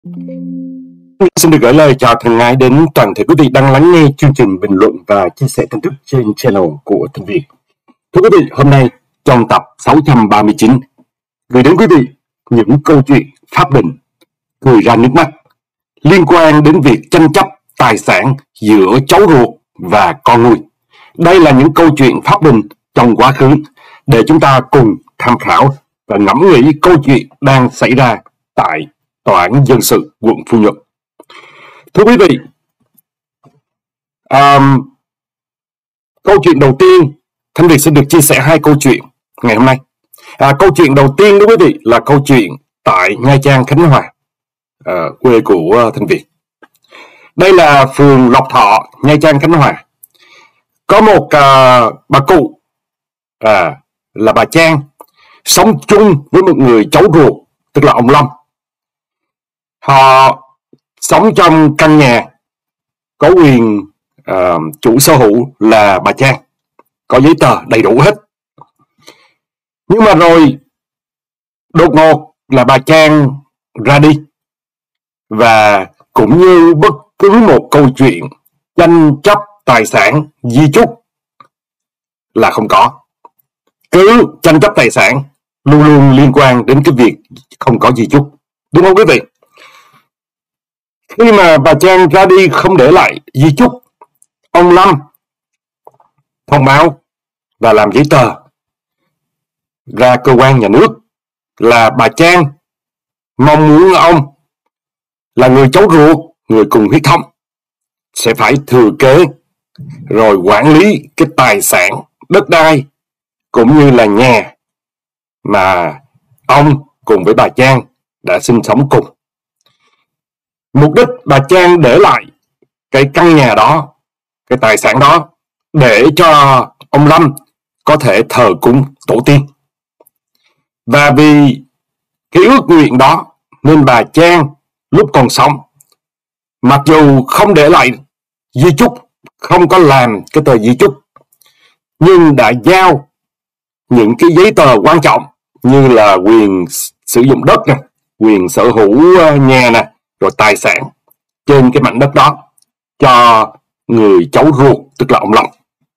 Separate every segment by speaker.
Speaker 1: Xin được gửi lời chào thân ái đến toàn thể quý vị đang lắng nghe chương trình bình luận và chia sẻ tin tức trên channel của Thanh Việt. Thưa quý vị, hôm nay trong tập 639 gửi đến quý vị những câu chuyện pháp bình cười ra nước mắt liên quan đến việc tranh chấp tài sản giữa cháu ruột và con nuôi. Đây là những câu chuyện pháp bình trong quá khứ để chúng ta cùng tham khảo và ngẫm nghĩ câu chuyện đang xảy ra tại Tòa án Dân sự quận Phú Nhuận. Thưa quý vị, câu chuyện đầu tiên, Thanh Việt sẽ được chia sẻ hai câu chuyện ngày hôm nay. Câu chuyện đầu tiên đó quý vị là câu chuyện tại Nha Trang, Khánh Hòa, quê của Thanh Việt. Đây là phường Lộc Thọ, Nha Trang, Khánh Hòa. Có một bà cụ là bà Trang sống chung với một người cháu ruột, tức là ông Lâm. Họ sống trong căn nhà có quyền chủ sở hữu là bà Trang, có giấy tờ đầy đủ hết. Nhưng mà rồi đột ngột là bà Trang ra đi, và cũng như bất cứ một câu chuyện tranh chấp tài sản di chúc là không có. Cứ tranh chấp tài sản luôn luôn liên quan đến cái việc không có di chúc, đúng không quý vị? Khi mà bà Trang ra đi không để lại di chúc, ông Lâm thông báo và làm giấy tờ ra cơ quan nhà nước là bà Trang mong muốn ông là người cháu ruột, người cùng huyết thống, sẽ phải thừa kế rồi quản lý cái tài sản đất đai cũng như là nhà mà ông cùng với bà Trang đã sinh sống cùng. Mục đích bà Trang để lại cái căn nhà đó, cái tài sản đó để cho ông Lâm có thể thờ cúng tổ tiên. Và vì cái ước nguyện đó nên bà Trang lúc còn sống, mặc dù không để lại di chúc, không có làm cái tờ di chúc, nhưng đã giao những cái giấy tờ quan trọng như là quyền sử dụng đất nè, quyền sở hữu nhà nè, rồi tài sản trên cái mảnh đất đó cho người cháu ruột, tức là ông Lâm.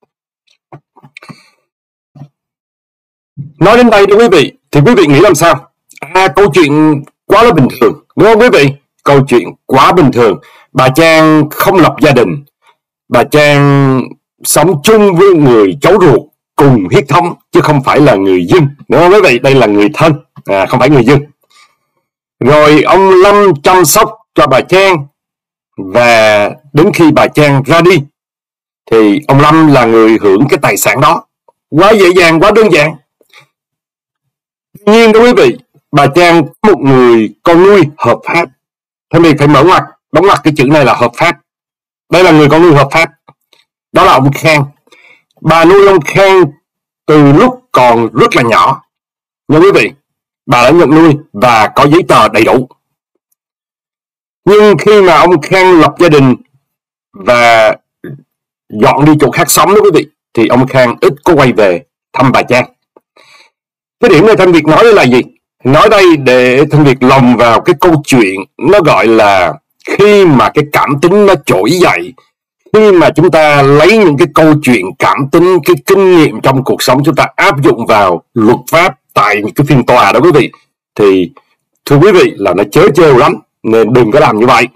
Speaker 1: Nói đến đây đó quý vị, thì quý vị nghĩ làm sao? Câu chuyện quá là bình thường, đúng không quý vị? Câu chuyện quá bình thường. Bà Trang không lập gia đình, bà Trang sống chung với người cháu ruột cùng huyết thống, chứ không phải là người dân, đúng không quý vị? Đây là người thân, không phải người dân. Rồi ông Lâm chăm sóc cho bà Trang, và đến khi bà Trang ra đi thì ông Lâm là người hưởng cái tài sản đó. Quá dễ dàng, quá đơn giản. Tuy nhiên đó quý vị, bà Trang có một người con nuôi hợp pháp. Thế mình phải mở ngoặc, đóng ngoặc cái chữ này là hợp pháp. Đây là người con nuôi hợp pháp, đó là ông Khang. Bà nuôi ông Khang từ lúc còn rất là nhỏ nha quý vị. Bà đã nhận nuôi và có giấy tờ đầy đủ. Nhưng khi mà ông Khang lập gia đình và dọn đi chỗ khác sống đó quý vị, thì ông Khang ít có quay về thăm bà Trang. Cái điểm này Thanh Việt nói là gì? Nói đây để Thanh Việt lồng vào cái câu chuyện nó gọi là khi mà cái cảm tính nó trỗi dậy, khi mà chúng ta lấy những cái câu chuyện cảm tính, cái kinh nghiệm trong cuộc sống chúng ta áp dụng vào luật pháp tại những cái phiên tòa đó quý vị, thì thưa quý vị là nó chớ trêu lắm, nên đừng có làm như vậy.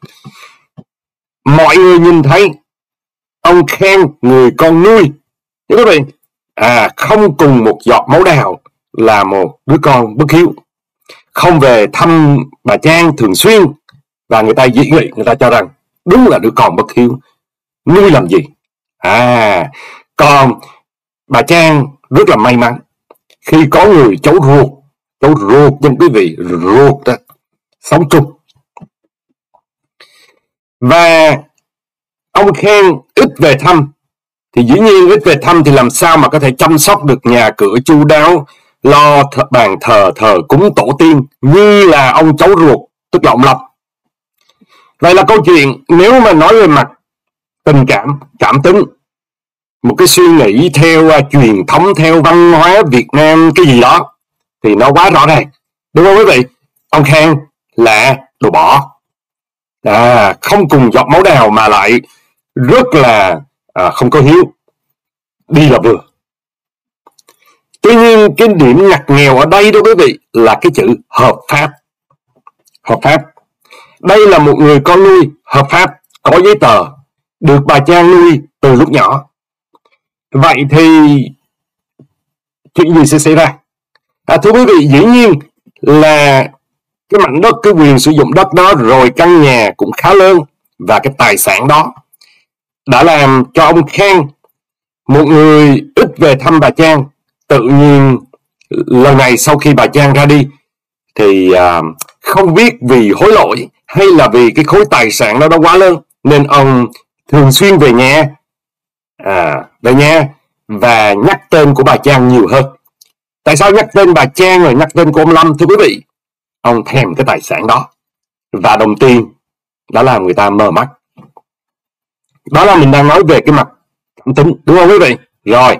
Speaker 1: Mọi người nhìn thấy ông Khang, người con nuôi, quý vị, không cùng một giọt máu đào, là một đứa con bất hiếu, không về thăm bà Trang thường xuyên, và người ta dị nghị, người ta cho rằng đúng là đứa con bất hiếu, nuôi làm gì. Còn bà Trang rất là may mắn khi có người cháu ruột nhưng quý vị, ruột đó, sống chung. Và ông Khang ít về thăm, thì dĩ nhiên ít về thăm thì làm sao mà có thể chăm sóc được nhà cửa chu đáo, lo bàn thờ cúng tổ tiên như là ông cháu ruột, tức là ông Lâm. Vậy là câu chuyện nếu mà nói về mặt tình cảm, cảm tính, một cái suy nghĩ theo truyền thống, theo văn hóa Việt Nam cái gì đó, thì nó quá rõ ràng, đúng không quý vị? Ông Khang là đồ bỏ. Không cùng giọt máu nào mà lại rất là không có hiếu. Đi là vừa. Tuy nhiên cái điểm ngặt nghèo ở đây đó quý vị là cái chữ hợp pháp. Hợp pháp. Đây là một người con nuôi hợp pháp, có giấy tờ, được bà Trang nuôi từ lúc nhỏ. Vậy thì chuyện gì sẽ xảy ra? Thưa quý vị, dĩ nhiên là cái mảnh đất, cái quyền sử dụng đất đó, rồi căn nhà cũng khá lớn, và cái tài sản đó đã làm cho ông Khang, một người ít về thăm bà Trang, tự nhiên lần này sau khi bà Trang ra đi thì không biết vì hối lỗi hay là vì cái khối tài sản đó quá lớn, nên ông thường xuyên về nhà và nhắc tên của bà Trang nhiều hơn. Tại sao nhắc tên bà Trang rồi nhắc tên của ông Lâm? Thưa quý vị, ông thèm cái tài sản đó, và đồng tiền đã làm người ta mờ mắt. Đó là mình đang nói về cái mặt cảm tính, đúng không quý vị? Rồi,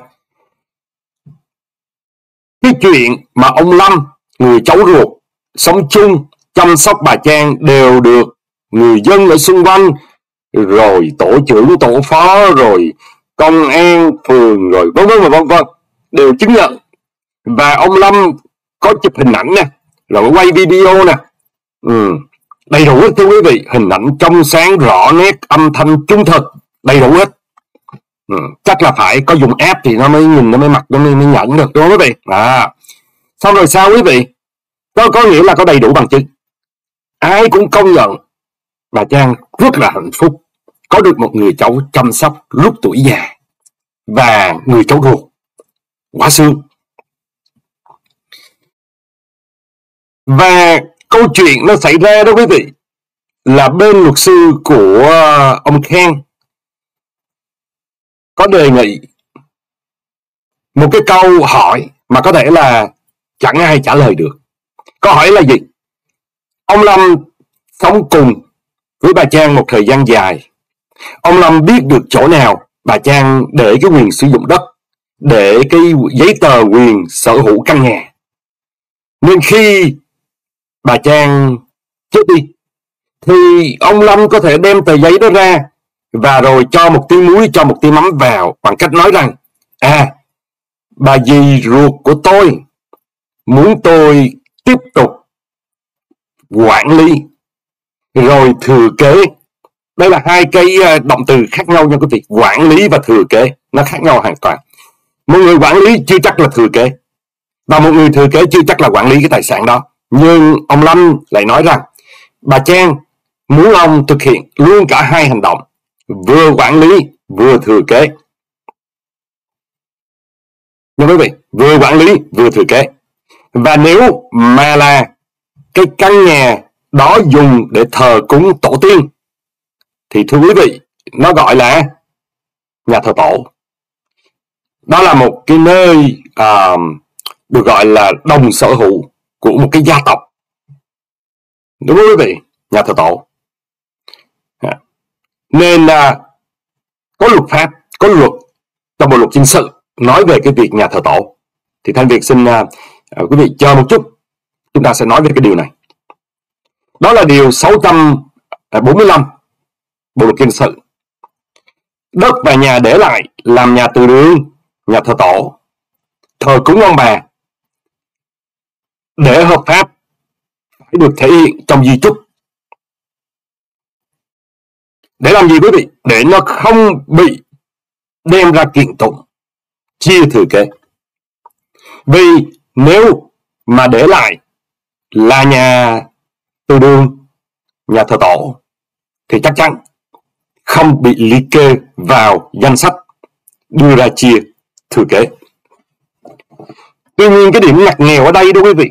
Speaker 1: cái chuyện mà ông Lâm, người cháu ruột, sống chung, chăm sóc bà Trang đều được người dân ở xung quanh, rồi tổ trưởng, tổ phó, rồi công an phường, rồi vân vân đều chứng nhận. Và ông Lâm có chụp hình ảnh nè, rồi quay video nè, đầy đủ hết thưa quý vị. Hình ảnh trong sáng, rõ nét, âm thanh trung thực, đầy đủ hết. Chắc là phải có dùng app thì nó mới nhìn, nó mới mặc, nó mới nhận được, đúng không quý vị? Xong rồi sao quý vị? Có nghĩa là có đầy đủ bằng chứng. Ai cũng công nhận bà Trang rất là hạnh phúc có được một người cháu chăm sóc lúc tuổi già, và người cháu ruột quá sướng. Và câu chuyện nó xảy ra đó quý vị là bên luật sư của ông Khang có đề nghị một cái câu hỏi mà có thể là chẳng ai trả lời được. Câu hỏi là gì? Ông Lâm sống cùng với bà Trang một thời gian dài. Ông Lâm biết được chỗ nào bà Trang để cái quyền sử dụng đất, để cái giấy tờ quyền sở hữu căn nhà. Nên khi bà Trang chết đi thì ông Lâm có thể đem tờ giấy đó ra và rồi cho một tí muối, cho một tí mắm vào, bằng cách nói rằng bà dì ruột của tôi muốn tôi tiếp tục quản lý rồi thừa kế. Đây là hai cái động từ khác nhau nha quý vị. Quản lý và thừa kế nó khác nhau hoàn toàn. Một người quản lý chưa chắc là thừa kế, và một người thừa kế chưa chắc là quản lý cái tài sản đó. Nhưng ông Lâm lại nói rằng bà Trang muốn ông thực hiện luôn cả hai hành động, vừa quản lý vừa thừa kế. Nhưng quý vị, vừa quản lý vừa thừa kế. Và nếu mà là cái căn nhà đó dùng để thờ cúng tổ tiên thì thưa quý vị, nó gọi là nhà thờ tổ. Đó là một cái nơi được gọi là đồng sở hữu của một cái gia tộc, đúng không quý vị? Nhà thờ tổ. Nên có luật pháp, có luật trong bộ luật dân sự nói về cái việc nhà thờ tổ. Thì Thanh Việt xin quý vị chờ một chút, chúng ta sẽ nói về cái điều này. Đó là điều 645 bộ luật dân sự. Đất và nhà để lại làm nhà từ đường, nhà thờ tổ, thờ cúng ông bà, để hợp pháp phải được thể hiện trong di chúc. Để làm gì quý vị? Để nó không bị đem ra kiện tụng, chia thừa kế. Vì nếu mà để lại là nhà từ đường, nhà thờ tổ thì chắc chắn không bị liệt kê vào danh sách đưa ra chia thừa kế. Tuy nhiên cái điểm ngặt nghèo ở đây đó quý vị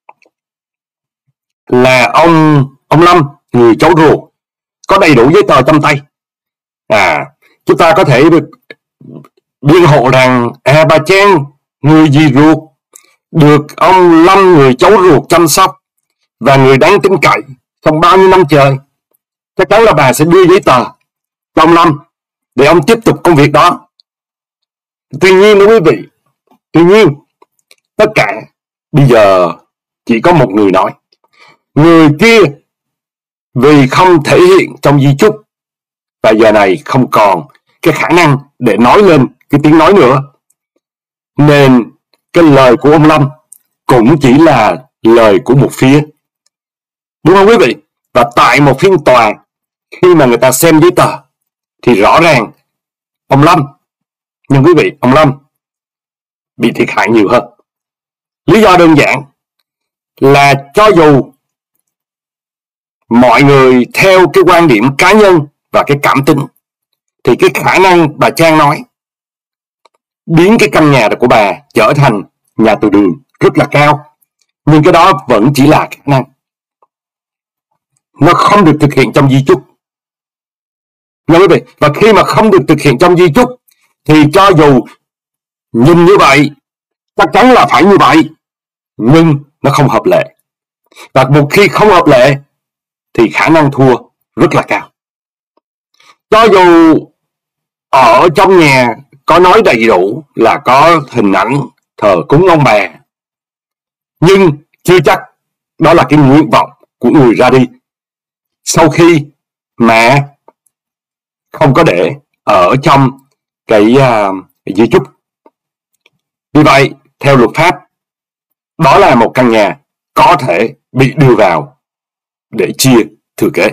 Speaker 1: là ông Lâm, người cháu ruột, có đầy đủ giấy tờ trong tay. Chúng ta có thể được biện hộ rằng bà Trang, người dì ruột, được ông Lâm, người cháu ruột chăm sóc và người đáng tin cậy trong bao nhiêu năm trời. Chắc chắn là bà sẽ đưa giấy tờ cho ông Lâm để ông tiếp tục công việc đó. Tuy nhiên đó quý vị, tất cả bây giờ chỉ có một người nói. Người kia vì không thể hiện trong di chúc, và giờ này không còn cái khả năng để nói lên cái tiếng nói nữa, nên cái lời của ông Lâm cũng chỉ là lời của một phía, đúng không quý vị? Và tại một phiên tòa, khi mà người ta xem giấy tờ thì rõ ràng ông Lâm, nhưng quý vị, ông Lâm bị thiệt hại nhiều hơn. Lý do đơn giản là cho dù mọi người theo cái quan điểm cá nhân và cái cảm tính, thì cái khả năng bà Trang nói biến cái căn nhà của bà trở thành nhà từ đường rất là cao, nhưng cái đó vẫn chỉ là khả năng, nó không được thực hiện trong di chúc. Nha quý vị, và khi mà không được thực hiện trong di chúc thì cho dù nhìn như vậy, chắc chắn là phải như vậy, nhưng nó không hợp lệ. Và một khi không hợp lệ thì khả năng thua rất là cao. Cho dù ở trong nhà có nói đầy đủ là có hình ảnh thờ cúng ông bà, nhưng chưa chắc đó là cái nguyện vọng của người ra đi sau khi mà không có để ở trong cái di chúc. Vì vậy, theo luật pháp, đó là một căn nhà có thể bị đưa vào để chia thừa kế.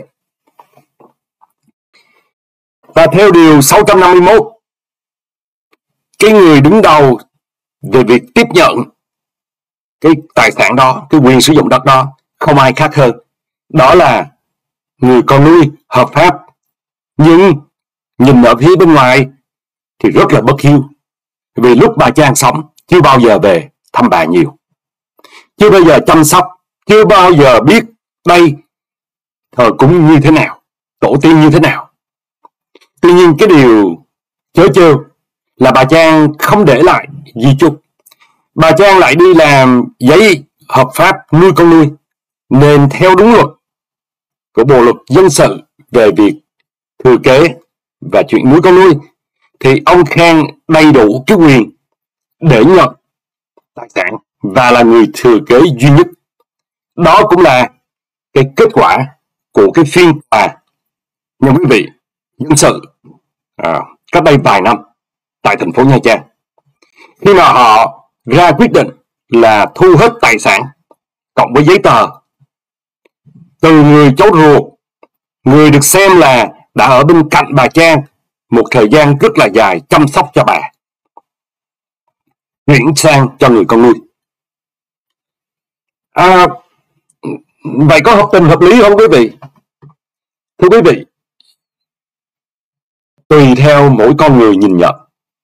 Speaker 1: Và theo điều 651, cái người đứng đầu về việc tiếp nhận cái tài sản đó, cái quyền sử dụng đất đó, không ai khác hơn, đó là người con nuôi hợp pháp, nhưng nhìn ở phía bên ngoài thì rất là bất hiếu, vì lúc bà Trang sống chưa bao giờ về thăm bà nhiều, chưa bao giờ chăm sóc, chưa bao giờ biết đây thờ cúng như thế nào, tổ tiên như thế nào. Tuy nhiên cái điều chớ trêu là bà Trang không để lại di chúc. Bà Trang lại đi làm giấy hợp pháp nuôi con nuôi, nên theo đúng luật của Bộ luật dân sự về việc thừa kế và chuyện nuôi con nuôi, thì ông Khang đầy đủ cái quyền để nhận tài sản và là người thừa kế duy nhất. Đó cũng là cái kết quả của cái phiên tòa, nha quý vị, dân sự cách đây vài năm tại thành phố Nha Trang, khi mà họ ra quyết định là thu hết tài sản cộng với giấy tờ từ người cháu ruột, người được xem là đã ở bên cạnh bà Trang một thời gian rất là dài chăm sóc cho bà, chuyển sang cho người con nuôi. Vậy có hợp tình hợp lý không quý vị? Thưa quý vị, tùy theo mỗi con người nhìn nhận.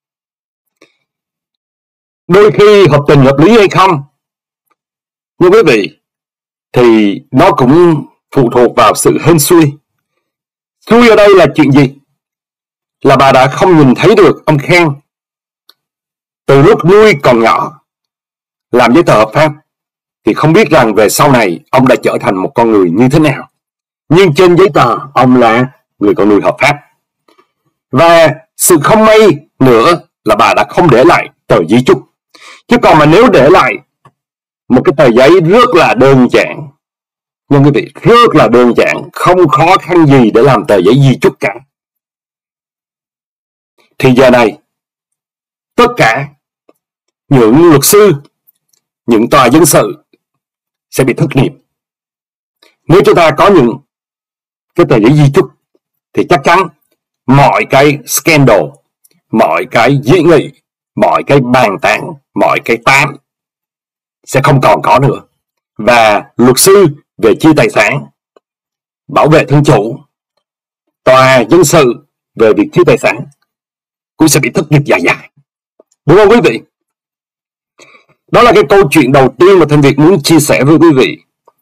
Speaker 1: Đôi khi hợp tình hợp lý hay không, nhưng quý vị, thì nó cũng phụ thuộc vào sự hên xui. Xui ở đây là chuyện gì? Là bà đã không nhìn thấy được ông Khang từ lúc nuôi còn nhỏ, làm giấy tờ hợp pháp, thì không biết rằng về sau này ông đã trở thành một con người như thế nào. Nhưng trên giấy tờ ông là người con nuôi hợp pháp. Và sự không may nữa là bà đã không để lại tờ di chúc. Chứ còn mà nếu để lại một cái tờ giấy rất là đơn giản, nhưng quý vị, rất là đơn giản, không khó khăn gì để làm tờ giấy di chúc cả, thì giờ này tất cả những luật sư, những tòa dân sự sẽ bị thất nghiệp. Nếu chúng ta có những cái tờ giấy di chúc thì chắc chắn mọi cái scandal, mọi cái dị nghị, mọi cái bàn tán, mọi cái tám sẽ không còn có nữa. Và luật sư về chia tài sản, bảo vệ thân chủ, tòa dân sự về việc chia tài sản cũng sẽ bị thất nghiệp dài dài. Đúng không quý vị? Đó là cái câu chuyện đầu tiên mà Thanh Việt muốn chia sẻ với quý vị.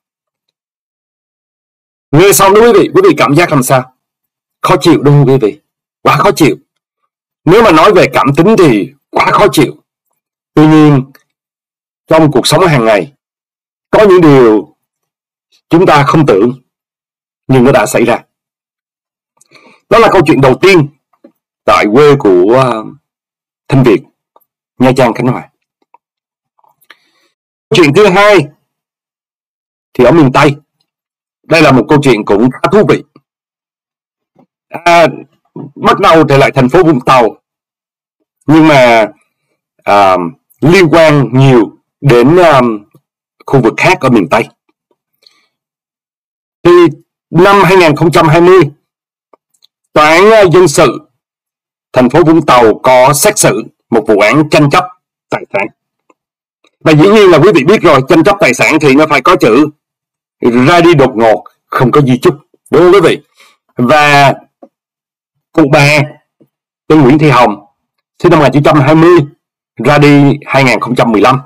Speaker 1: Nghe xong đó quý vị cảm giác làm sao? Khó chịu đúng không quý vị? Quá khó chịu. Nếu mà nói về cảm tính thì quá khó chịu. Tuy nhiên, trong cuộc sống hàng ngày, có những điều chúng ta không tưởng, nhưng nó đã xảy ra. Đó là câu chuyện đầu tiên tại quê của Thanh Việt, Nha Trang, Khánh Hòa. Chuyện thứ hai thì ở miền Tây. Đây là một câu chuyện cũng khá thú vị. Bắt đầu trở lại thành phố Vũng Tàu, nhưng mà liên quan nhiều đến khu vực khác ở miền Tây. Thì năm 2020, Tòa án dân sự thành phố Vũng Tàu có xét xử một vụ án tranh chấp tài sản. Và dĩ nhiên là quý vị biết rồi, tranh chấp tài sản thì nó phải có chữ ra đi đột ngột, không có di chúc, đúng không quý vị? Và cụ bà tên Nguyễn Thị Hồng, sinh năm 1920, ra đi 2015.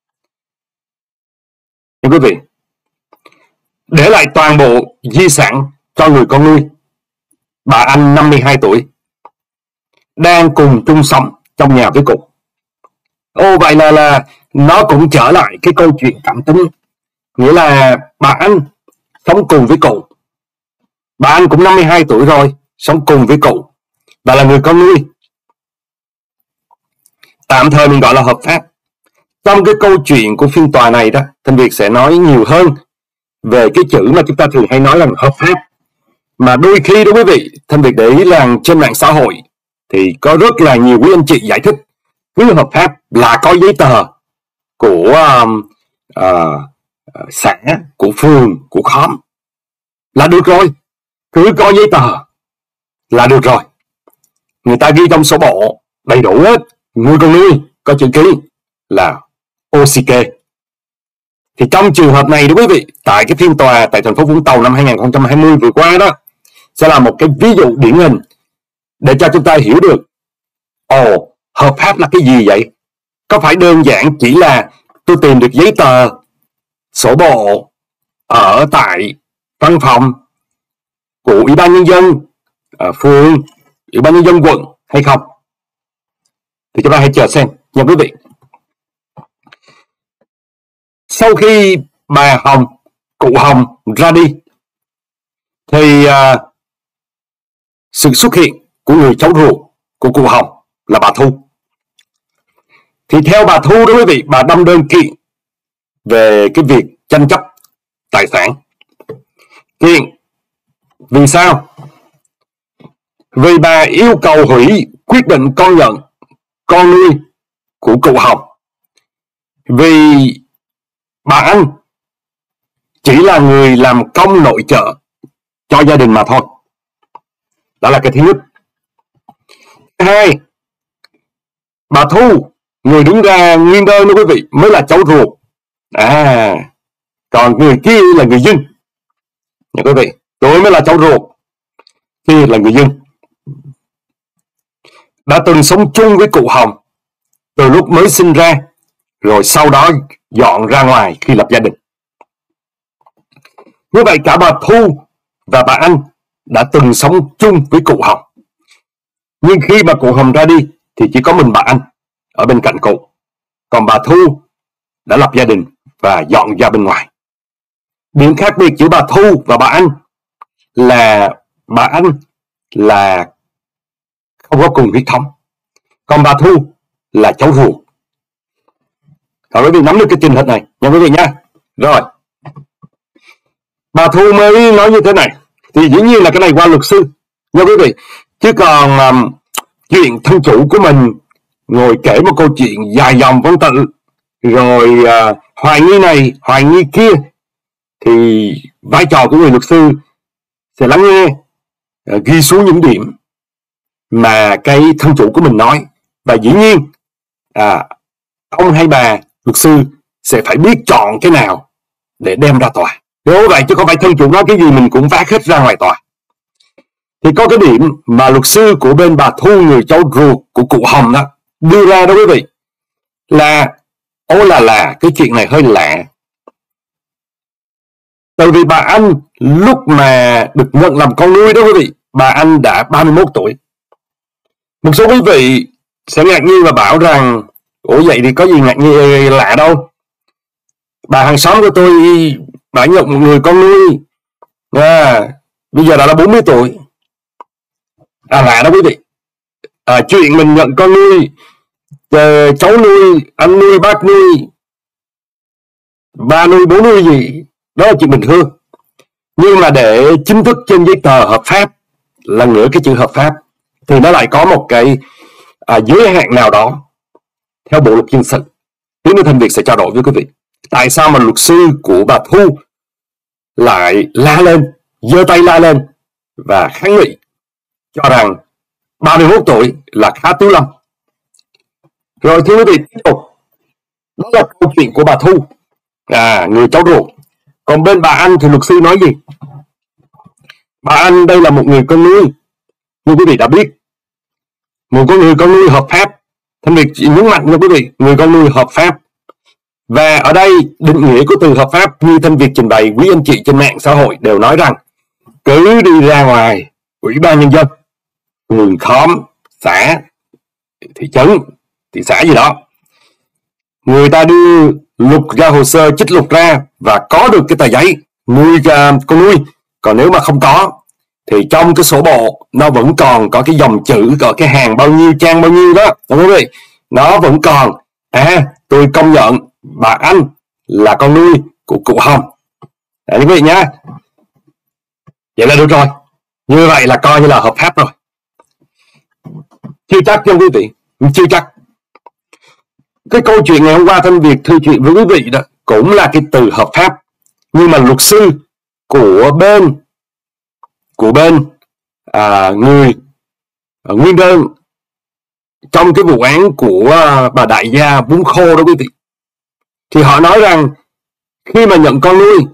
Speaker 1: Thưa quý vị, để lại toàn bộ di sản cho người con nuôi, bà Anh 52 tuổi, đang cùng chung sống trong nhà với cụ. Vậy là nó cũng trở lại cái câu chuyện cảm tính. Nghĩa là bà Anh sống cùng với cụ. Bà Anh cũng 52 tuổi rồi, sống cùng với cụ và là người con nuôi. Tạm thời mình gọi là hợp pháp. Trong cái câu chuyện của phiên tòa này đó, Thanh Việt sẽ nói nhiều hơn về cái chữ mà chúng ta thường hay nói là hợp pháp. Mà đôi khi đó quý vị, Thanh Việt để ý là trên mạng xã hội thì có rất là nhiều quý anh chị giải thích với hợp pháp là có giấy tờ của xã, của phường, của khóm là được rồi. Cứ có giấy tờ là được rồi. Người ta ghi trong sổ bộ đầy đủ hết, người con nuôi có chữ ký là OCK. Thì trong trường hợp này đó quý vị, tại cái phiên tòa tại thành phố Vũng Tàu năm 2020 vừa qua đó, sẽ là một cái ví dụ điển hình để cho chúng ta hiểu được hợp pháp là cái gì vậy? Có phải đơn giản chỉ là tôi tìm được giấy tờ, sổ bộ ở tại văn phòng của Ủy ban Nhân dân phường, Ủy ban Nhân dân quận hay không? Thì chúng ta hãy chờ xem nha quý vị. Sau khi bà Hồng, cụ Hồng ra đi, thì sự xuất hiện của người cháu ruột của cụ Hồng là bà Thu. Thì theo bà Thu đó quý vị, bà đâm đơn kiện về cái việc tranh chấp tài sản. Kiện vì sao? Vì bà yêu cầu hủy quyết định con nhận con nuôi của cụ Hồng. Vì bà Anh chỉ là người làm công nội trợ cho gia đình mà thôi. Đó là cái thứ nhất. Thứ hai, bà Thu, người đứng ra nguyên đơn đó quý vị, mới là cháu ruột. Còn người kia là người dân. Nha quý vị, tôi mới là cháu ruột, kia là người dân. Đã từng sống chung với cụ Hồng từ lúc mới sinh ra, rồi sau đó dọn ra ngoài khi lập gia đình. Như vậy cả bà Thu và bà Anh đã từng sống chung với cụ Hồng. Nhưng khi bà cụ Hồng ra đi thì chỉ có mình bà Anh ở bên cạnh cụ. Còn bà Thu đã lập gia đình và dọn ra bên ngoài. Điểm khác biệt giữa bà Thu và bà Anh là bà Anh là không có cùng huyết thống, còn bà Thu là cháu ruột. Quý vị nắm được cái trình hình này nha quý vị nha. Rồi, bà Thu mới nói như thế này. Thì dĩ nhiên là cái này qua luật sư nha quý vị. Chứ còn chuyện thân chủ của mình ngồi kể một câu chuyện dài dòng văn tự, rồi hoài nghi này, hoài nghi kia, thì vai trò của người luật sư sẽ lắng nghe, ghi xuống những điểm mà cái thân chủ của mình nói. Và dĩ nhiên ông hay bà luật sư sẽ phải biết chọn cái nào để đem ra tòa. Nếu vậy chứ không phải thân chủ nói cái gì mình cũng vác hết ra ngoài tòa. Thì có cái điểm mà luật sư của bên bà Thu, người cháu ruột của cụ Hồng đó, đưa ra đó quý vị, là cái chuyện này hơi lạ. Tại vì bà Anh lúc mà được nhận làm con nuôi đó quý vị, bà Anh đã 31 tuổi. Một số quý vị sẽ ngạc nhiên và bảo rằng vậy thì có gì ngạc nhiên lạ đâu. Bà hàng xóm của tôi, bà nhận một người con nuôi bây giờ đã là 40 tuổi. Lạ đó quý vị. Chuyện mình nhận con nuôi, cháu nuôi, anh nuôi, bác nuôi, ba nuôi, bố nuôi gì, đó là chuyện bình thường. Nhưng mà để chính thức trên giấy tờ hợp pháp, lần nữa cái chữ hợp pháp, thì nó lại có một cái giới hạn nào đó theo bộ luật dân sự. Tiến sĩ Thanh Việt sẽ trao đổi với quý vị tại sao mà luật sư của bà Thu lại la lên, giơ tay la lên và kháng nghị cho rằng 31 tuổi là khá tiếu lâm. Rồi thưa quý vị, tiếp tục, đó là câu chuyện của bà Thu, người cháu ruột. Còn bên bà Anh thì luật sư nói gì? Bà Anh đây là một người con nuôi, như quý vị đã biết, một người con nuôi hợp pháp. Thanh Việt nhấn mạnh cho quý vị, người con nuôi hợp pháp. Và ở đây định nghĩa của từ hợp pháp như Thanh Việt trình bày, quý anh chị trên mạng xã hội đều nói rằng cứ đi ra ngoài ủy ban nhân dân, phường khóm, xã, thị trấn, thị xã gì đó, người ta đưa lục ra hồ sơ, chích lục ra và có được cái tờ giấy nuôi con nuôi. Còn nếu mà không có thì trong cái sổ bộ nó vẫn còn có cái dòng chữ, có cái hàng bao nhiêu, trang bao nhiêu đó, đúng không quý vị? Nó vẫn còn tôi công nhận bà Anh là con nuôi của cụ Hồng. Đấy quý vị nhá. Vậy là được rồi. Như vậy là coi như là hợp pháp rồi. Chưa chắc nha quý vị, chưa chắc. Cái câu chuyện ngày hôm qua Thanh Việt thư chuyện với quý vị đó cũng là cái từ hợp pháp, nhưng mà luật sư của bên người nguyên đơn trong cái vụ án của bà đại gia bún khô đó quý vị, thì họ nói rằng khi mà nhận con nuôi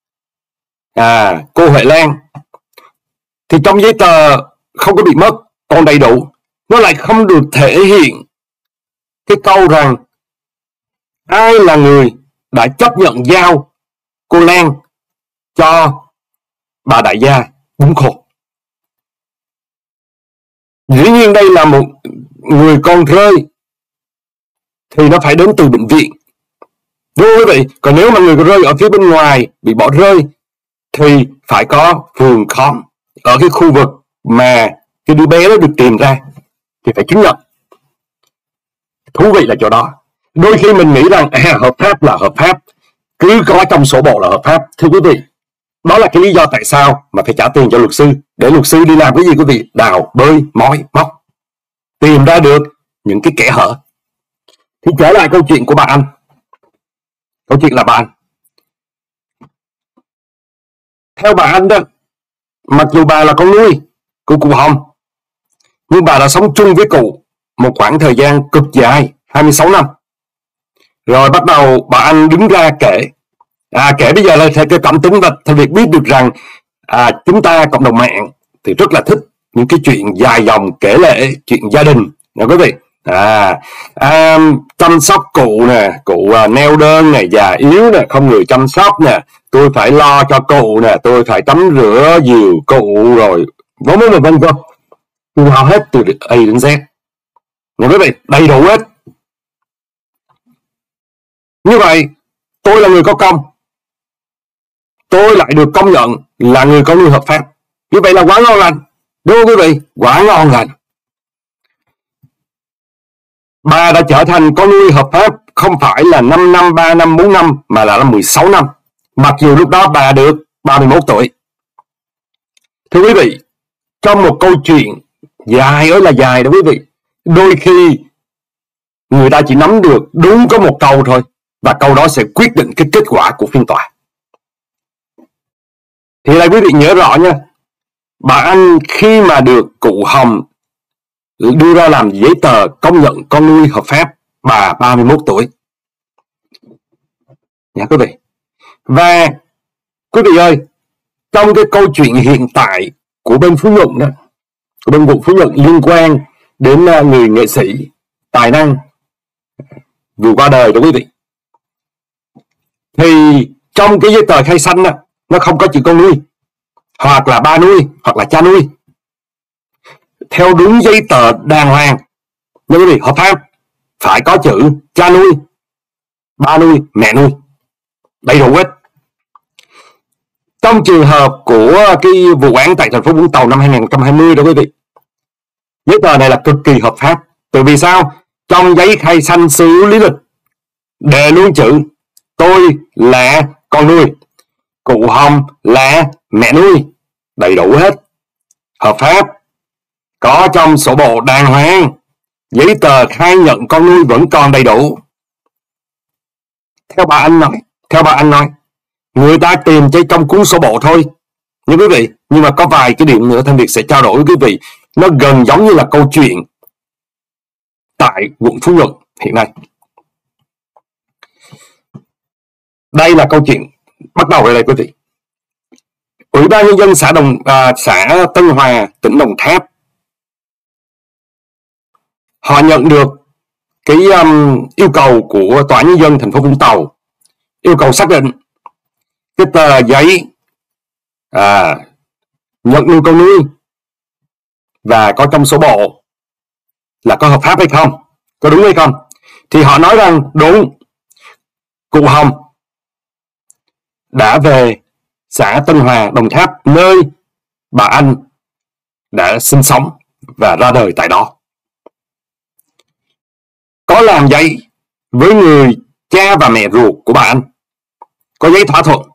Speaker 1: cô Huệ Lan thì trong giấy tờ không có bị mất, còn đầy đủ. Nó lại không được thể hiện cái câu rằng ai là người đã chấp nhận giao cô Lan cho bà đại gia bún khô. Dĩ nhiên đây là một người con rơi thì nó phải đến từ bệnh viện, đúng không quý vị? Còn nếu mà người con rơi ở phía bên ngoài bị bỏ rơi thì phải có phường khóm ở cái khu vực mà cái đứa bé đó được tìm ra thì phải chứng nhận. Thú vị là chỗ đó. Đôi khi mình nghĩ rằng hợp pháp là hợp pháp, cứ có trong sổ bộ là hợp pháp. Thưa quý vị, đó là cái lý do tại sao mà phải trả tiền cho luật sư. Để luật sư đi làm cái gì quý vị? Đào, bơi, mói, móc, tìm ra được những cái kẽ hở. Thì trở lại câu chuyện của bà Anh. Câu chuyện là bà Anh. Theo bà Anh đó, mặc dù bà là con nuôi của cụ Hồng, nhưng bà đã sống chung với cụ một khoảng thời gian cực dài, 26 năm. Rồi bắt đầu bà Anh đứng ra kể. Kể bây giờ là theo cái cảm tính, và Thanh Việt biết được rằng chúng ta cộng đồng mạng thì rất là thích những cái chuyện dài dòng kể lể, chuyện gia đình nè quý vị. Chăm sóc cụ nè, cụ neo đơn nè, già yếu nè, không người chăm sóc nè, tôi phải lo cho cụ nè, tôi phải tắm rửa dìu cụ, rồi vân vân. Tôi họ hết từ A đến Z nè quý vị, đầy đủ hết. Như vậy tôi là người có công, tôi lại được công nhận là người có nuôi hợp pháp. Như vậy là quá ngon lành, đúng không quý vị? Quá ngon lành. Bà đã trở thành con nuôi hợp pháp không phải là 5 năm, 3 năm, 4 năm, mà là 16 năm. Mặc dù lúc đó bà được 31 tuổi. Thưa quý vị, trong một câu chuyện dài ơi là dài đó quý vị, đôi khi người ta chỉ nắm được đúng có một câu thôi, và câu đó sẽ quyết định cái kết quả của phiên tòa. Thì là quý vị nhớ rõ nha, bà Anh khi mà được cụ Hồng đưa ra làm giấy tờ công nhận con nuôi hợp pháp, bà 31 tuổi. Nha quý vị. Và quý vị ơi, trong cái câu chuyện hiện tại của bên Phú Nhuận đó, của bên vụ Phú Nhuận liên quan đến người nghệ sĩ tài năng vừa qua đời đó quý vị, thì trong cái giấy tờ khai sanh đó, nó không có chữ con nuôi, hoặc là ba nuôi, hoặc là cha nuôi. Theo đúng giấy tờ đàng hoàng, nhưng quý vị, hợp pháp, phải có chữ cha nuôi, ba nuôi, mẹ nuôi, đầy đủ hết. Trong trường hợp của cái vụ án tại thành phố Vũng Tàu năm 2020 đó quý vị, giấy tờ này là cực kỳ hợp pháp. Tại vì sao? Trong giấy khai sanh xử lý lịch đề luôn chữ tôi là con nuôi. cụ Hồng là mẹ nuôi, đầy đủ hết, hợp pháp, có trong sổ bộ đàng hoàng, giấy tờ khai nhận con nuôi vẫn còn đầy đủ. Theo bà Anh nói, người ta tìm trên trong cuốn sổ bộ thôi nha quý vị. Nhưng mà có vài cái điểm nữa Thanh Việt sẽ trao đổi với quý vị, nó gần giống như là câu chuyện tại quận Phú Nhuận hiện nay. Đây là câu chuyện bắt đầu ở đây quý vị. Ủy ban nhân dân xã Tân Hòa, tỉnh Đồng Tháp, họ nhận được cái yêu cầu của Tòa án nhân dân thành phố Vũng Tàu, yêu cầu xác định cái tờ giấy nhận nuôi con nuôi và có trong sổ bộ là có hợp pháp hay không, có đúng hay không. Thì họ nói rằng đúng, cụ Hồng đã về xã Tân Hòa, Đồng Tháp, nơi bà Anh đã sinh sống và ra đời tại đó, có làm giấy với người cha và mẹ ruột của bà Anh, có giấy thỏa thuận.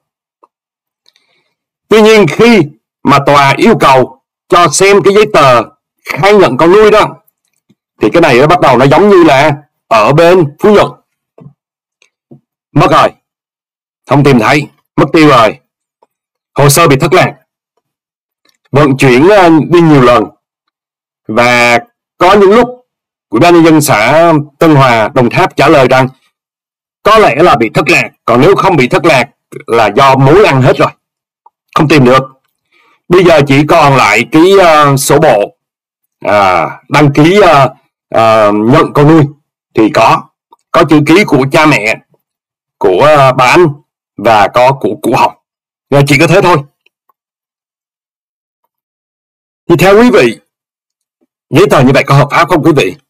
Speaker 1: Tuy nhiên khi mà tòa yêu cầu cho xem cái giấy tờ khai nhận con nuôi đó, thì cái này nó bắt đầu nó giống như là ở bên Phú Nhuận, mất rồi, không tìm thấy, mất tiêu rồi, hồ sơ bị thất lạc, vận chuyển đi nhiều lần, và có những lúc Ủy ban nhân dân xã Tân Hòa, Đồng Tháp trả lời rằng có lẽ là bị thất lạc, còn nếu không bị thất lạc là do mối ăn hết rồi, không tìm được. Bây giờ chỉ còn lại cái sổ bộ đăng ký nhận con nuôi thì có chữ ký của cha mẹ của bà Anh và có của cụ Hồng, chỉ có thế thôi. Thì theo quý vị, giấy tờ như vậy có hợp pháp không quý vị?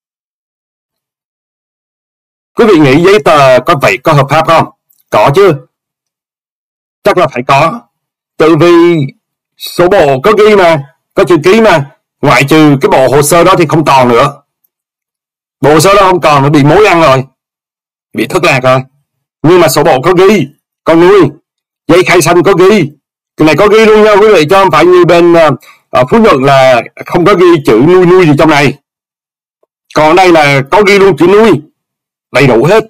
Speaker 1: Quý vị nghĩ giấy tờ có hợp pháp không? Có chứ, chắc là phải có, tự vì sổ bộ có ghi mà, có chữ ký mà, ngoại trừ cái bộ hồ sơ đó thì không còn nữa. Bộ hồ sơ đó không còn, nó bị mối ăn rồi, bị thất lạc rồi. Nhưng mà sổ bộ có ghi con nuôi, giấy khai sinh có ghi, cái này có ghi luôn nha quý vị, cho không phải như bên ở Phú Nhuận là không có ghi chữ nuôi gì trong này. Còn ở đây là có ghi luôn chữ nuôi, đầy đủ hết.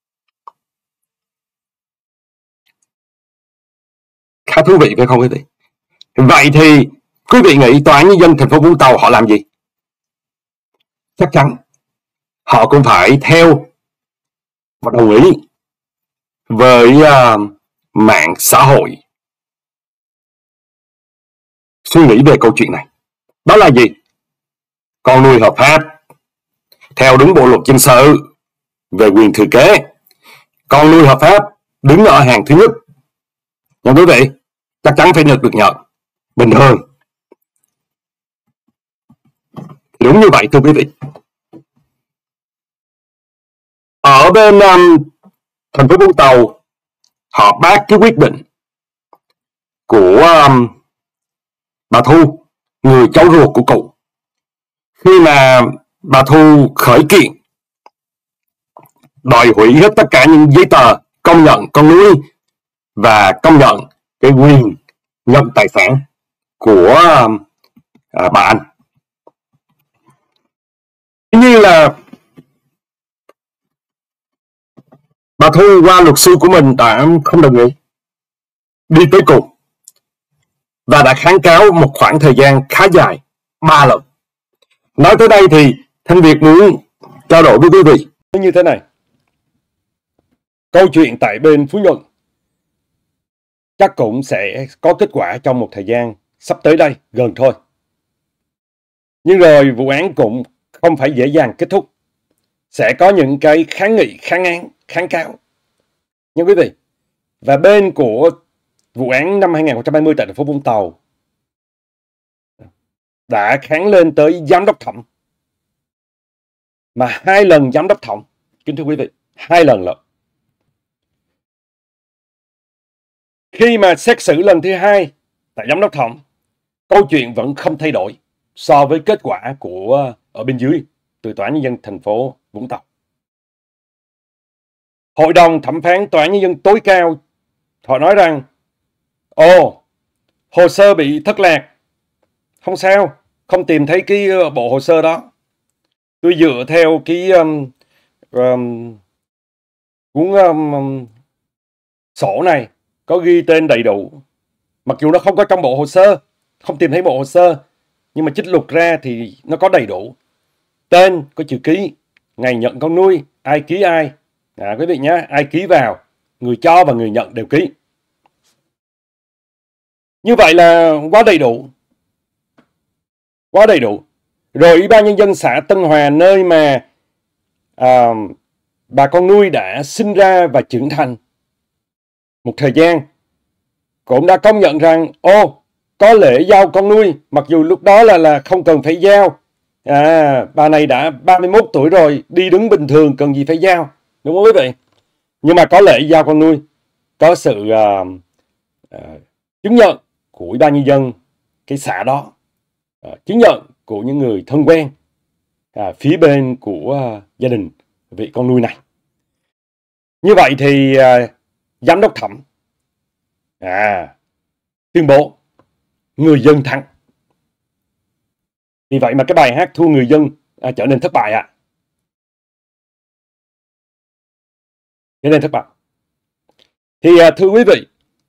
Speaker 1: Khá thú vị phải không quý vị? Vậy thì quý vị nghĩ Tòa án nhân dân thành phố Vũng Tàu họ làm gì? Chắc chắn họ cũng phải theo và đồng ý với mạng xã hội suy nghĩ về câu chuyện này. Đó là gì? Con nuôi hợp pháp theo đúng bộ luật dân sự về quyền thừa kế, con nuôi hợp pháp đứng ở hàng thứ nhất nha quý vị, chắc chắn phải được nhận bình thường. Đúng như vậy thưa quý vị. Ở bên thành phố Vũng Tàu, họ bác cái quyết định của bà Thu, người cháu ruột của cụ, khi mà bà Thu khởi kiện đòi hủy hết tất cả những giấy tờ công nhận con nuôi và công nhận cái quyền nhận tài sản của bà Anh. Như là bà Thu qua luật sư của mình đã không đồng ý, đi tới cùng và đã kháng cáo một khoảng thời gian khá dài, 3 lần. Nói tới đây thì Thanh Việt muốn trao đổi với quý vị như thế này. Câu chuyện tại bên Phú Nhuận chắc cũng sẽ có kết quả trong một thời gian sắp tới đây, gần thôi. Nhưng rồi vụ án cũng không phải dễ dàng kết thúc. Sẽ có những cái kháng nghị, kháng án, kháng cáo nha quý vị. Và bên của vụ án năm 2020 tại thành phố Vũng Tàu đã kháng lên tới giám đốc thẩm, mà 2 lần giám đốc thẩm, kính thưa quý vị, 2 lần lận. Khi mà xét xử lần thứ 2 tại giám đốc thẩm, câu chuyện vẫn không thay đổi so với kết quả của ở bên dưới từ Tòa án nhân dân thành phố Vũng Tàu. Hội đồng thẩm phán Tòa án nhân dân tối cao họ nói rằng Ồ, hồ sơ bị thất lạc. Không sao, không tìm thấy cái bộ hồ sơ đó. Tôi dựa theo cái cuốn sổ này có ghi tên đầy đủ. Mặc dù nó không có trong bộ hồ sơ, không tìm thấy bộ hồ sơ, nhưng mà trích lục ra thì nó có đầy đủ. Tên có chữ ký, ngày nhận con nuôi, ai ký ai. Quý vị nhé, ai ký vào, người cho và người nhận đều ký. Như vậy là quá đầy đủ. Quá đầy đủ. Rồi Ủy ban Nhân dân xã Tân Hòa, nơi mà bà con nuôi đã sinh ra và trưởng thành một thời gian, cũng đã công nhận rằng có lễ giao con nuôi, mặc dù lúc đó là không cần phải giao. Bà này đã 31 tuổi rồi, đi đứng bình thường, cần gì phải giao, đúng không quý vị? Nhưng mà có lễ giao con nuôi, có sự chứng nhận của Ủy ban Nhân dân cái xã đó, chứng nhận của những người thân quen phía bên của gia đình vị con nuôi này. Như vậy thì giám đốc Thẩm tuyên bố người dân thắng. Vì vậy mà cái bài hát thua người dân trở nên thất bại trở nên thất bại. Thì thưa quý vị,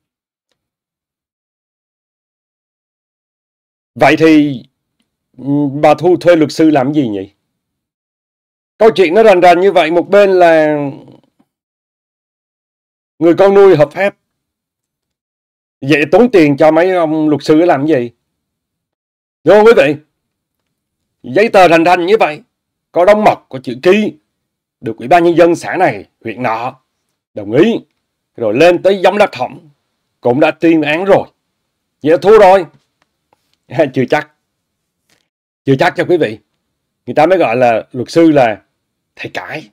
Speaker 1: vậy thì bà Thu thuê luật sư làm gì nhỉ? Câu chuyện nó rành rành như vậy, một bên là người con nuôi hợp pháp, vậy tốn tiền cho mấy ông luật sư làm gì? Đúng không quý vị? Giấy tờ rành rành như vậy, có đóng mộc, có chữ ký, được Ủy ban Nhân dân xã này, huyện nọ đồng ý, rồi lên tới giám đốc Thẩm cũng đã tuyên án rồi, vậy là thua rồi. Chưa chắc cho quý vị. Người ta mới gọi là luật sư là thầy cãi.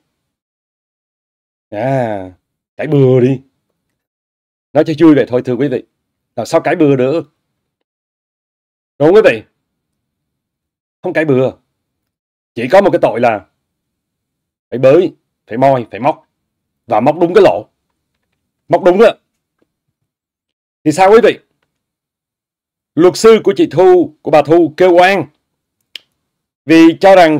Speaker 1: Cãi bừa đi. Nói cho vui vậy thôi thưa quý vị. Làm sao cãi bừa được? Đúng không quý vị? Không cãi bừa. Chỉ có một cái tội là phải bới, phải moi, phải móc. Và móc đúng cái lỗ. Móc đúng đó. Thì sao quý vị? Luật sư của chị Thu, của bà Thu kêu oan. Vì cho rằng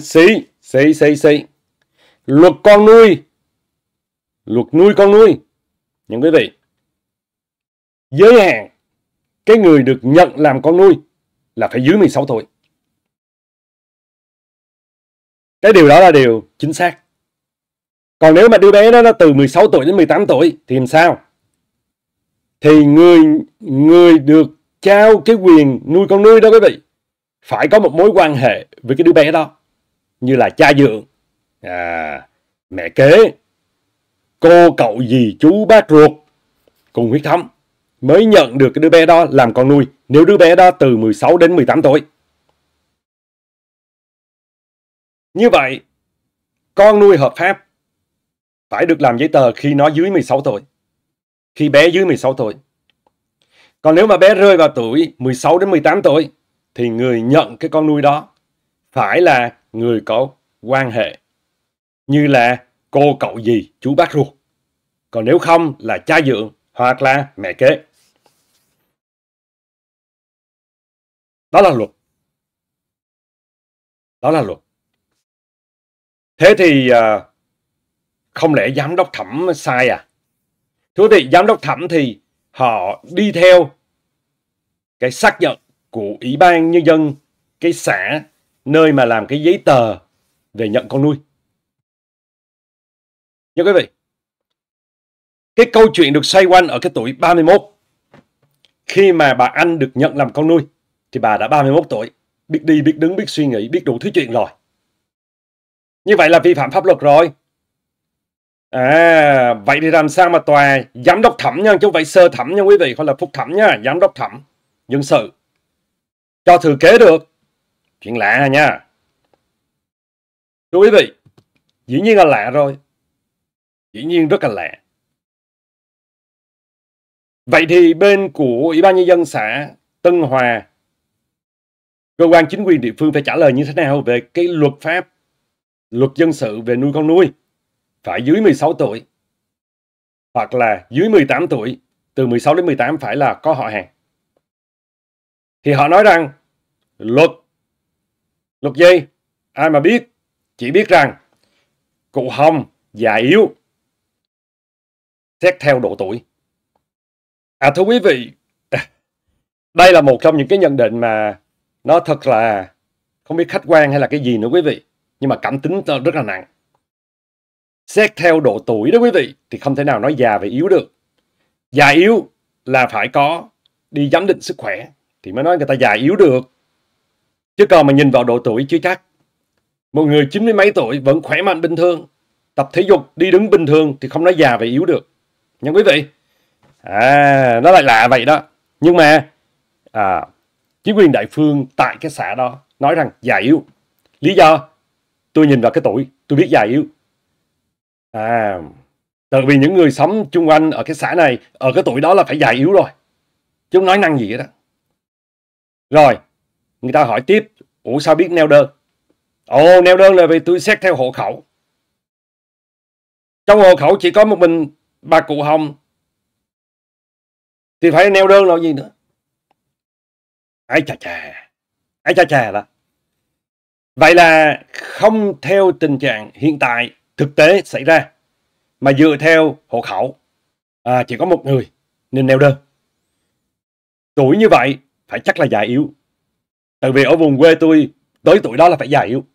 Speaker 1: luật con nuôi, luật nuôi con nuôi, những quý vị, giới hạn cái người được nhận làm con nuôi là phải dưới 16 tuổi. Cái điều đó là điều chính xác. Còn nếu mà đứa bé đó nó từ 16 tuổi đến 18 tuổi thì làm sao? Thì người được trao cái quyền nuôi con nuôi đó quý vị phải có một mối quan hệ với cái đứa bé đó, như là cha dượng, mẹ kế, cô cậu dì chú bác ruột cùng huyết thống mới nhận được cái đứa bé đó làm con nuôi, nếu đứa bé đó từ 16 đến 18 tuổi. Như vậy, con nuôi hợp pháp phải được làm giấy tờ khi nó dưới 16 tuổi. Khi bé dưới 16 tuổi. Còn nếu mà bé rơi vào tuổi 16 đến 18 tuổi thì người nhận cái con nuôi đó phải là người có quan hệ, như là cô cậu dì chú bác ruột. Còn nếu không là cha dượng hoặc là mẹ kế. Đó là luật. Đó là luật. Thế thì không lẽ giám đốc Thẩm sai à? Thưa quý vị, giám đốc Thẩm thì họ đi theo cái xác nhận của Ủy ban Nhân dân cái xã nơi mà làm cái giấy tờ về nhận con nuôi. Nha quý vị, cái câu chuyện được xoay quanh ở cái tuổi 31. Khi mà bà Anh được nhận làm con nuôi thì bà đã 31 tuổi, biết đi, biết đứng, biết suy nghĩ, biết đủ thứ chuyện rồi. Như vậy là vi phạm pháp luật rồi. Vậy thì làm sao mà tòa giám đốc Thẩm nha, chứ không phải sơ thẩm nha quý vị, không là phúc thẩm nha, giám đốc Thẩm dân sự cho thừa kế được? Chuyện lạ nha. Thưa quý vị, dĩ nhiên là lạ rồi. Dĩ nhiên rất là lạ. Vậy thì bên của Ủy ban Nhân dân xã Tân Hòa, cơ quan chính quyền địa phương phải trả lời như thế nào về cái luật pháp, luật dân sự về nuôi con nuôi phải dưới 16 tuổi hoặc là dưới 18 tuổi từ 16 đến 18 phải là có họ hàng. Thì họ nói rằng luật gì? Ai mà biết, chỉ biết rằng cụ Hồng già yếu xét theo độ tuổi. Thưa quý vị, đây là một trong những cái nhận định mà nó thật là không biết khách quan hay là cái gì nữa quý vị, nhưng mà cảm tính rất là nặng. Xét theo độ tuổi đó quý vị, thì không thể nào nói già và yếu được. Già yếu là phải có đi giám định sức khỏe thì mới nói người ta già yếu được. Chứ còn mà nhìn vào độ tuổi chưa chắc. Một người 90 mấy tuổi vẫn khỏe mạnh bình thường, tập thể dục, đi đứng bình thường thì không nói già và yếu được. Nha quý vị. Nó lại lạ vậy đó. Nhưng mà chính quyền địa phương tại cái xã đó nói rằng già yếu. Lý do? Tôi nhìn vào cái tuổi, tôi biết già yếu. Tại vì những người sống chung quanh ở cái xã này, ở cái tuổi đó là phải già yếu rồi. Chứ không nói năng gì đó. Rồi, người ta hỏi tiếp, ủa sao biết neo đơn? Neo đơn là vì tôi xét theo hộ khẩu. Trong hộ khẩu chỉ có một mình bà cụ Hồng thì phải neo đơn là gì nữa? Ái chà chà đó. Vậy là không theo tình trạng hiện tại thực tế xảy ra, mà dựa theo hộ khẩu chỉ có một người nên neo đơn. Tuổi như vậy phải chắc là già yếu. Tại vì ở vùng quê tôi tới tuổi đó là phải già yếu.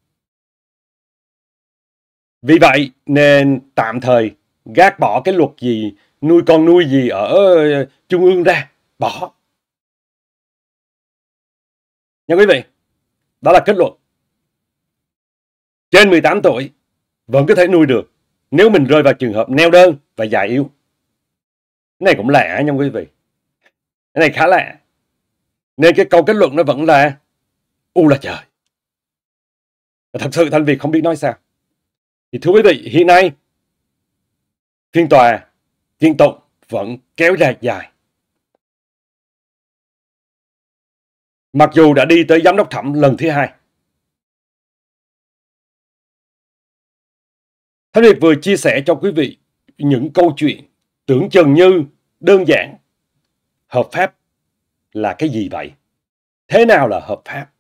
Speaker 1: Vì vậy nên tạm thời gác bỏ cái luật gì nuôi con nuôi gì ở trung ương ra, bỏ. Nha quý vị, đó là kết luận. Trên 18 tuổi vẫn có thể nuôi được nếu mình rơi vào trường hợp neo đơn và già yếu. Cái này cũng lạ nha quý vị. Cái này khá lạ. Nên cái câu kết luận nó vẫn là u là trời. Thật sự Thanh Việt không biết nói sao. Thì thưa quý vị, hiện nay phiên tòa kiện tụng vẫn kéo dài. Mặc dù đã đi tới giám đốc thẩm lần thứ 2. Thanh Việt vừa chia sẻ cho quý vị những câu chuyện tưởng chừng như đơn giản. Hợp pháp là cái gì vậy? Thế nào là hợp pháp?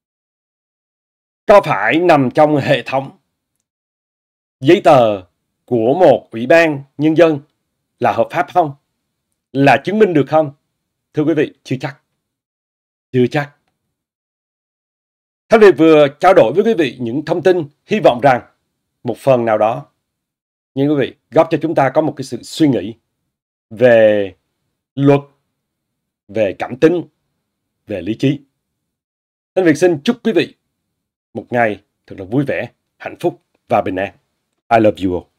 Speaker 1: Có phải nằm trong hệ thống giấy tờ của một ủy ban nhân dân là hợp pháp không? Là chứng minh được không? Thưa quý vị, chưa chắc. Chưa chắc. Thanh Việt vừa trao đổi với quý vị những thông tin hy vọng rằng một phần nào đó, nhưng quý vị góp cho chúng ta có một cái sự suy nghĩ về luật, về cảm tính, về lý trí. Thanh Việt xin chúc quý vị một ngày thật là vui vẻ, hạnh phúc và bình an. I love you all.